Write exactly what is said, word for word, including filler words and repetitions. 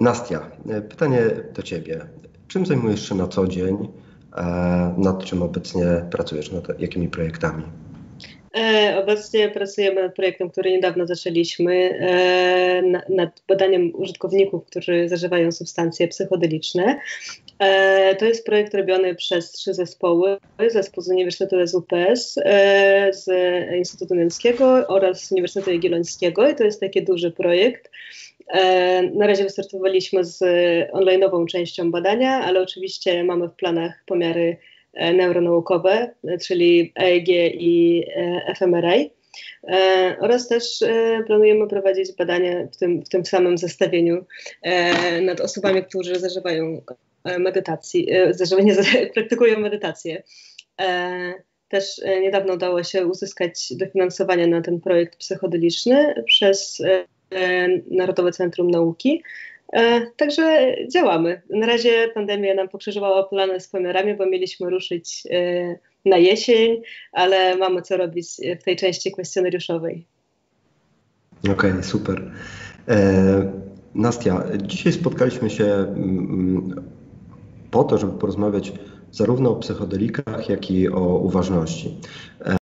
Nastia, pytanie do Ciebie. Czym zajmujesz się na co dzień? Nad czym obecnie pracujesz? Nad jakimi projektami? Obecnie pracujemy nad projektem, który niedawno zaczęliśmy, nad badaniem użytkowników, którzy zażywają substancje psychodeliczne. To jest projekt robiony przez trzy zespoły. Zespół z Uniwersytetu S W P S, z Instytutu Mięckiego oraz z Uniwersytetu Jagiellońskiego i to jest taki duży projekt. Na razie wystartowaliśmy z online'ową częścią badania, ale oczywiście mamy w planach pomiary neuronaukowe, czyli E E G i F M R I. Oraz też planujemy prowadzić badania w tym, w tym samym zestawieniu nad osobami, którzy zażywają medytacji, zażywanie, praktykują medytację. Też niedawno udało się uzyskać dofinansowanie na ten projekt psychodeliczny przez Narodowe Centrum Nauki. Także działamy. Na razie pandemia nam pokrzyżowała plany z pomiarami, bo mieliśmy ruszyć na jesień, ale mamy co robić w tej części kwestionariuszowej. Okej, okay, super. E, Nastia, dzisiaj spotkaliśmy się mm, po to, żeby porozmawiać zarówno o psychodelikach, jak i o uważności.